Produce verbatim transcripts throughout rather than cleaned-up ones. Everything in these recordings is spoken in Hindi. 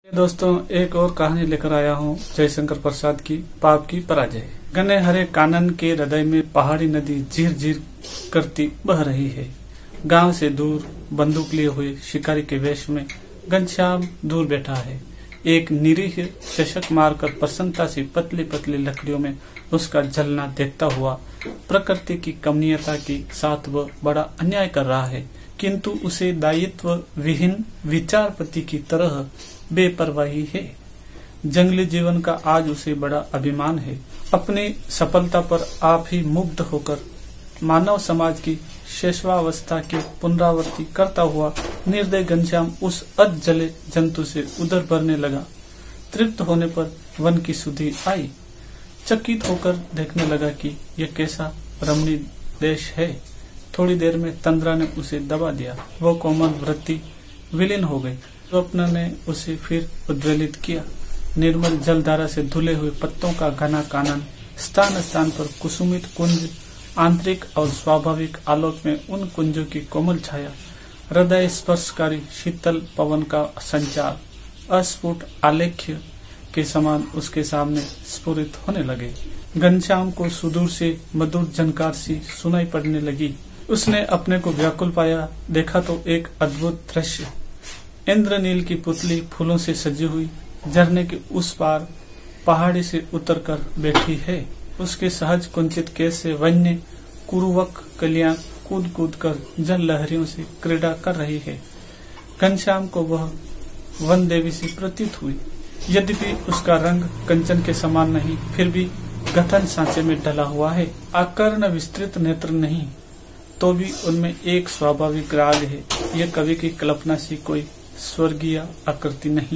दोस्तों, एक और कहानी लेकर आया हूँ जयशंकर प्रसाद की पाप की पराजय। घने हरे कानन के हृदय में पहाड़ी नदी झीर झीर करती बह रही है। गांव से दूर बंदूक लिए हुए शिकारी के वेश में घनश्याम दूर बैठा है। एक निरीह चषक मारकर प्रसन्नता से पतली पतली लकड़ियों में उसका जलना देखता हुआ प्रकृति की कमनीयता के साथ वह बड़ा अन्याय कर रहा है, किंतु उसे दायित्व विहीन विचारपति की तरह बेपरवाही है। जंगली जीवन का आज उसे बड़ा अभिमान है। अपनी सफलता पर आप ही मुग्ध होकर मानव समाज की शेषवावस्था की पुनरावृत्ति करता हुआ निर्दय घनश्याम उस अधजले जंतु से उधर भरने लगा। तृप्त होने पर वन की सुधि आई। चकित होकर देखने लगा कि यह कैसा रमणीय देश है। थोड़ी देर में तंद्रा ने उसे दबा दिया। वो कोमल वृत्ति विलीन हो गई। स्वप्न ने उसे फिर उद्वेलित किया। निर्मल जलधारा से धुले हुए पत्तों का घना कानन, स्थान स्थान पर कुसुमित कुंज, आंतरिक और स्वाभाविक आलोक में उन कुंजों की कोमल छाया, हृदय स्पर्शकारी शीतल पवन का संचार अस्फुट आलेख्य के समान उसके सामने स्फुरित होने लगे। घनश्याम को सुदूर से मधुर झनकार सी सुनाई पड़ने लगी। उसने अपने को व्याकुल पाया। देखा तो एक अद्भुत दृश्य। इंद्रनील की पुतली फूलों से सजी हुई झरने के उस पार पहाड़ी से उतरकर बैठी है। उसके सहज कुंचित केस से वन्य कुरुवक कलियां कूद कूद कर जल लहरियों से क्रीड़ा कर रही है। घनश्याम को वह वन देवी से प्रतीत हुई। यद्यपि उसका रंग कंचन के समान नहीं, फिर भी गठन सांचे में डला हुआ है। आकर्ण विस्तृत नेत्र नहीं, तो भी उनमें एक स्वाभाविक राग है। यह कवि की कल्पना सी कोई स्वर्गीय आकृति नहीं,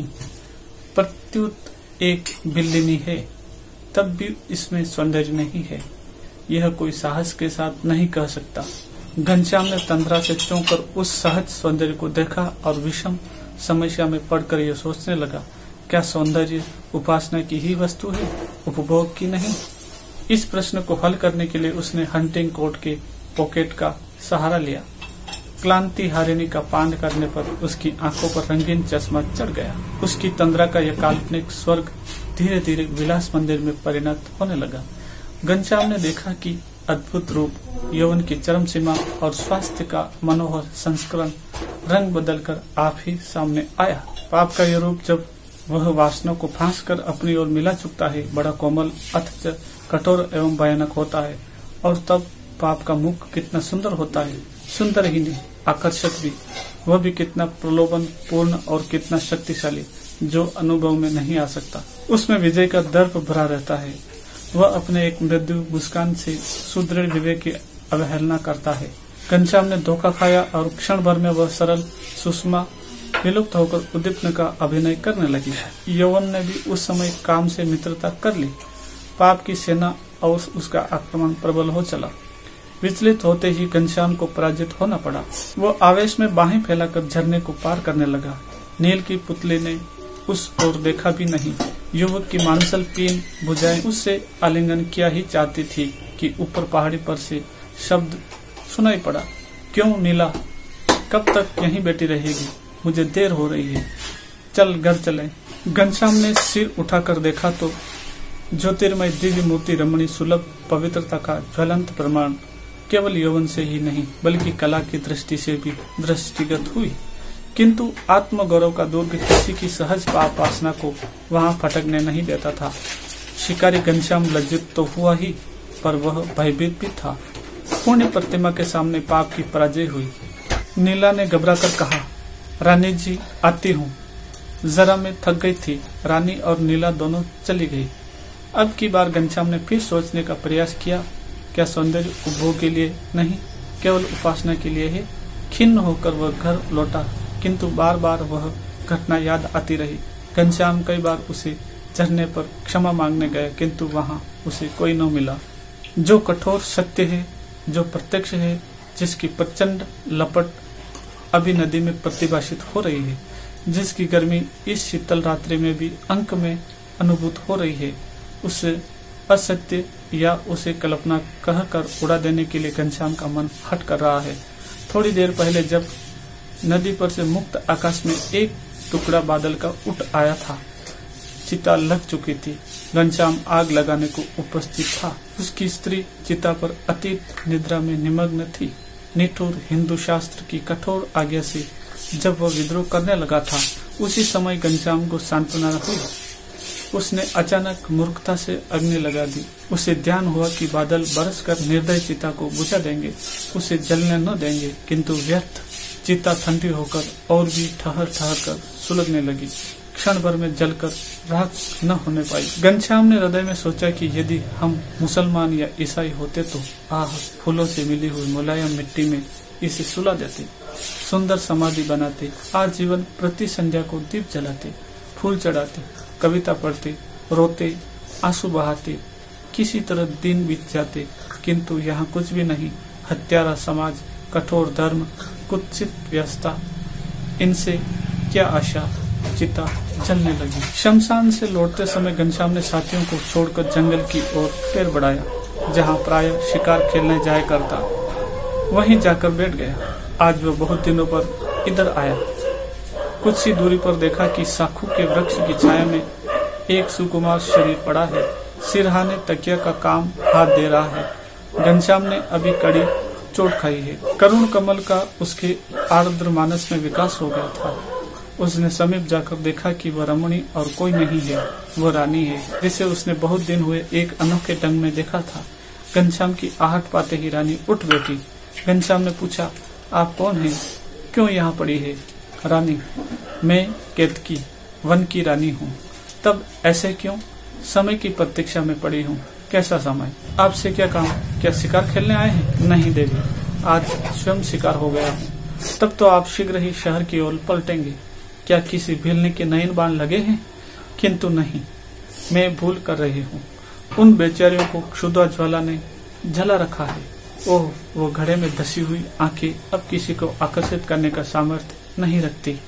प्रत्युत एक बिल्लिनी है, तब भी इसमें सौंदर्य नहीं है। यह कोई साहस के साथ नहीं कह सकता। घनश्याम ने तंद्रा से चौंकर उस सहज सौंदर्य को देखा और विषम समस्या में पड़कर यह सोचने लगा, क्या सौंदर्य उपासना की ही वस्तु है, उपभोग की नहीं? इस प्रश्न को हल करने के लिए उसने हंटिंग कोट के पॉकेट का सहारा लिया। क्लांति हारिणी का पान करने पर उसकी आंखों पर रंगीन चश्मा चढ़ गया। उसकी तंद्रा का यह काल्पनिक स्वर्ग धीरे धीरे विलास मंदिर में परिणत होने लगा। घनश्याम ने देखा कि अद्भुत रूप, यौवन की चरम सीमा और स्वास्थ्य का मनोहर संस्करण रंग बदलकर आप ही सामने आया। पाप का यह रूप जब वह वासना को फांस कर अपनी ओर मिला चुकता है, बड़ा कोमल अथच कठोर एवं भयानक होता है। और तब पाप का मुख कितना सुंदर होता है, सुंदर ही नहीं आकर्षक भी। वह भी कितना प्रलोभन पूर्ण और कितना शक्तिशाली, जो अनुभव में नहीं आ सकता। उसमें विजय का दर्प भरा रहता है। वह अपने एक मृदु मुस्कान से सुदृढ़ विवेक की अवहेलना करता है। घनश्याम ने धोखा खाया और क्षण भर में वह सरल सुषमा विलुप्त होकर उद्दीपन का अभिनय करने लगी। यौवन ने भी उस समय काम से मित्रता कर ली। पाप की सेना और उसका आक्रमण प्रबल हो चला। विचलित होते ही घनश्याम को पराजित होना पड़ा। वो आवेश में बाहें फैलाकर झरने को पार करने लगा। नील की पुतली ने उस ओर देखा भी नहीं। युवक की मांसल पीन भुजाएं उससे आलिंगन किया ही चाहती थी कि ऊपर पहाड़ी पर से शब्द सुनाई पड़ा, क्यों नीला, कब तक यहीं बैठी रहेगी? मुझे देर हो रही है, चल घर चलें। घनश्याम ने सिर उठाकर देखा तो ज्योतिर्मय दिव्य मूर्ति रमणी सुलभ पवित्रता का ज्वलंत प्रमाण केवल यौवन से ही नहीं बल्कि कला की दृष्टि से भी दृष्टिगत हुई। किंतु आत्मगौरव का दुर्ग किसी की सहज पाप वासना को वहां फटकने नहीं देता था। शिकारी घनश्याम लज्जित तो हुआ ही, पर वह भयभीत भी था। पुण्य प्रतिमा के सामने पाप की पराजय हुई। नीला ने घबराकर कहा, रानी जी आती हूँ। जरा मैं थक गई थी। रानी और नीला दोनों चली गई। अब की बार घनश्याम ने फिर सोचने का प्रयास किया, क्या सौंदर्य उपभोग के लिए नहीं, केवल उपासना के लिए है? खिन्न होकर वह घर लौटा, किंतु बार बार वह घटना याद आती रही। घनश्याम कई बार उसे झरने पर क्षमा मांगने गए, किंतु वहां उसे कोई न मिला। जो कठोर सत्य है, जो प्रत्यक्ष है, जिसकी प्रचंड लपट अभी नदी में प्रतिभाषित हो रही है, जिसकी गर्मी इस शीतल रात्रि में भी अंक में अनुभूत हो रही है, उसे असत्य या उसे कल्पना कहकर उड़ा देने के लिए घनश्याम का मन हट कर रहा है। थोड़ी देर पहले जब नदी पर से मुक्त आकाश में एक टुकड़ा बादल का उठ आया था। चिता लग चुकी थी। घनश्याम आग लगाने को उपस्थित था। उसकी स्त्री चिता पर अतीत निद्रा में निमग्न थी। निठुर हिंदू शास्त्र की कठोर आज्ञा से जब वह विद्रोह करने लगा था, उसी समय घनश्याम को सांत्वना हुई। उसने अचानक मूर्खता से अग्नि लगा दी। उसे ध्यान हुआ कि बादल बरस कर निर्दय चिता को बुझा देंगे, उसे जलने न देंगे, किंतु व्यर्थ। चिता ठंडी होकर और भी ठहर ठहर कर सुलगने लगी। क्षण भर में जलकर राख न होने पाई। घनश्याम ने हृदय में सोचा कि यदि हम मुसलमान या ईसाई होते तो आह, फूलों से मिली हुई मुलायम मिट्टी में इसे सुला देते, सुंदर समाधि बनाते, आजीवन प्रति संध्या को दीप जलाते, फूल चढ़ाते, कविता पढ़ते, रोते, आंसू बहाते, किसी तरह दिन बीत जाते। किंतु यहाँ कुछ भी नहीं। हत्यारा समाज, कठोर धर्म, कुत्सित व्यवस्था, इनसे क्या आशा। चिता जलने लगी। शमशान से लौटते समय घनश्याम ने साथियों को छोड़कर जंगल की ओर पैर बढ़ाया, जहाँ प्राय शिकार खेलने जाया करता। वहीं जाकर बैठ गया। आज वह बहुत दिनों पर इधर आया। कुछ ही दूरी पर देखा कि साखू के वृक्ष की छाया में एक सुकुमार शरीर पड़ा है। सिरहाने तकिया का काम हाथ दे रहा है। घनश्याम ने अभी कड़ी चोट खाई है। करुण कमल का उसके आर्द्र मानस में विकास हो गया था। उसने समीप जाकर देखा कि वह रमणी और कोई नहीं है, वह रानी है, जिसे उसने बहुत दिन हुए एक अनोखे ढंग में देखा था। घनश्याम की आहट पाते ही रानी उठ बैठी। घनश्याम ने पूछा, आप कौन हैं? क्यों यहाँ पड़ी है? रानी, मैं केतकी, वन की रानी हूँ। तब ऐसे क्यों? समय की प्रतीक्षा में पड़ी हूँ। कैसा समय? आपसे क्या काम? क्या शिकार खेलने आए हैं? नहीं देवी, आज स्वयं शिकार हो गया हूँ। तब तो आप शीघ्र ही शहर की ओर पलटेंगे। क्या किसी भीलने के नयन बाण लगे हैं? किंतु नहीं, मैं भूल कर रही हूँ। उन बेचारियों को क्षुधा ज्वाला ने जला रखा है। ओह, वो घड़े में धसी हुई आंखें अब किसी को आकर्षित करने का सामर्थ्य नहीं रखती।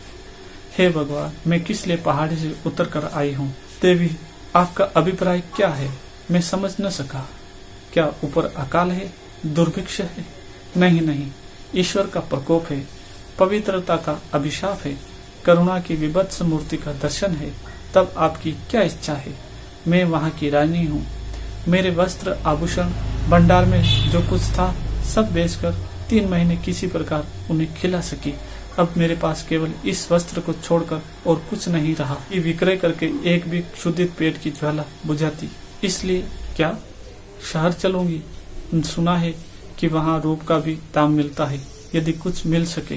हे भगवान, मैं किस लिए पहाड़ी से उतर कर आई हूँ? देवी, आपका अभिप्राय क्या है? मैं समझ न सका। क्या ऊपर अकाल है? दुर्भिक्ष है? नहीं नहीं, ईश्वर का प्रकोप है, पवित्रता का अभिशाप है, करुणा की विभत्स मूर्ति का दर्शन है। तब आपकी क्या इच्छा है? मैं वहाँ की रानी हूँ। मेरे वस्त्र आभूषण भंडार में जो कुछ था सब बेचकर तीन महीने किसी प्रकार उन्हें खिला सकी। अब मेरे पास केवल इस वस्त्र को छोड़कर और कुछ नहीं रहा। ये विक्रय करके एक भी क्षुधित पेट की ज्वाला बुझाती। इसलिए क्या शहर चलूंगी? सुना है कि वहाँ रूप का भी दाम मिलता है। यदि कुछ मिल सके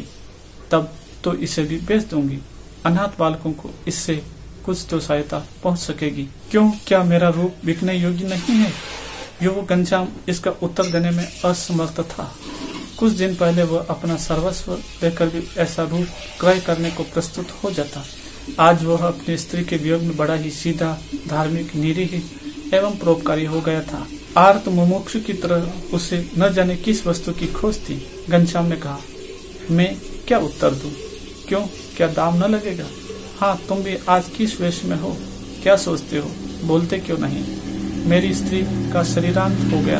तब तो इसे भी बेच दूंगी। अनाथ बालकों को इससे कुछ तो सहायता पहुंच सकेगी। क्यों, क्या मेरा रूप बिकने योग्य नहीं है? युवक घनश्याम इसका उत्तर देने में असमर्थ था। कुछ दिन पहले वह अपना सर्वस्व देकर भी ऐसा रूप क्रय करने को प्रस्तुत हो जाता। आज वह अपनी स्त्री के वियोग में बड़ा ही सीधा, धार्मिक, निरीह एवं परोपकारी हो गया था। आर्त मुमुक्षु की तरह उसे न जाने किस वस्तु की खोज थी। घनश्याम ने कहा, मैं क्या उत्तर दूं? क्यों, क्या दाम न लगेगा? हाँ, तुम भी आज किस वेश में हो? क्या सोचते हो? बोलते क्यों नहीं? मेरी स्त्री का शरीरांत हो गया,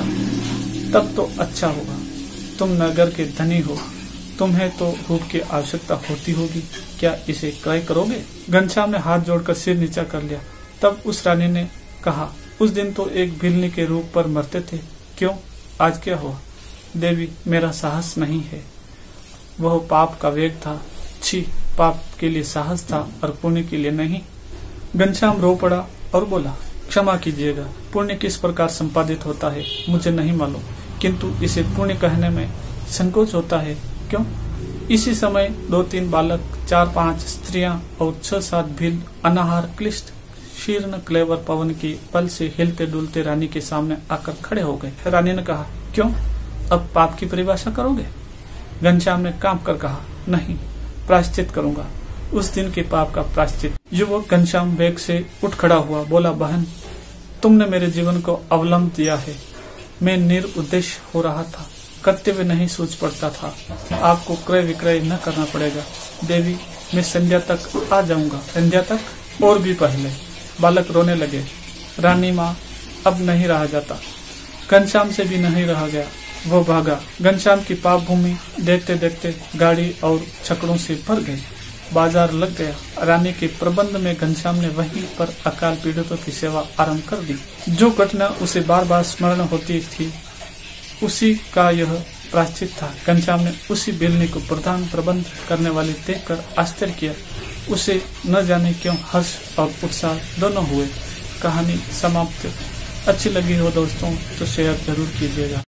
तब तो अच्छा होगा। तुम नगर के धनी हो, तुम्हें तो रूप की आवश्यकता होती होगी। क्या इसे क्रय करोगे? घनश्याम ने हाथ जोड़कर सिर नीचा कर लिया। तब उस रानी ने कहा, उस दिन तो एक भिलनी के रूप पर मरते थे, क्यों, आज क्या हुआ? देवी, मेरा साहस नहीं है। वह पाप का वेग था। छी, पाप के लिए साहस था और पुण्य के लिए नहीं। घनश्याम रो पड़ा और बोला, क्षमा कीजिएगा, पुण्य किस प्रकार संपादित होता है मुझे नहीं मालूम, किंतु इसे पुण्य कहने में संकोच होता है। क्यों? इसी समय दो तीन बालक, चार पांच स्त्रियां और छह सात भील अनाहार, क्लिष्ट, शीर्ण क्लेवर पवन की पल से हिलते डुलते रानी के सामने आकर खड़े हो गए। रानी ने कहा, क्यों, अब पाप की परिभाषा करोगे? घनश्याम ने कांप कर कहा, नहीं, प्रायश्चित करूंगा, उस दिन के पाप का प्रायश्चित। युवक घनश्याम वेग से उठ खड़ा हुआ, बोला, बहन, तुमने मेरे जीवन को अवलंब दिया है। मैं निरुद्देश्य हो रहा था, कर्तव्य नहीं सोच पड़ता था। आपको क्रय विक्रय न करना पड़ेगा। देवी, मैं संध्या तक आ जाऊंगा। संध्या तक? और भी पहले। बालक रोने लगे। रानी माँ, अब नहीं रहा जाता। घनश्याम से भी नहीं रहा गया, वो भागा। घनश्याम की पाप भूमि देखते देखते गाड़ी और छकड़ों से भर गई। बाजार लग गया। रानी के प्रबंध में घनश्याम ने वहीं पर अकाल पीड़ितों की सेवा आरंभ कर दी। जो घटना उसे बार बार स्मरण होती थी उसी का यह प्रायश्चित था। घनश्याम ने उसी बेलनी को प्रधान प्रबंध करने वाले देखकर आश्चर्य किया। उसे न जाने क्यों हर्ष और उत्साह दोनों हुए। कहानी समाप्त। अच्छी लगी हो दोस्तों तो शेयर जरूर कीजिएगा।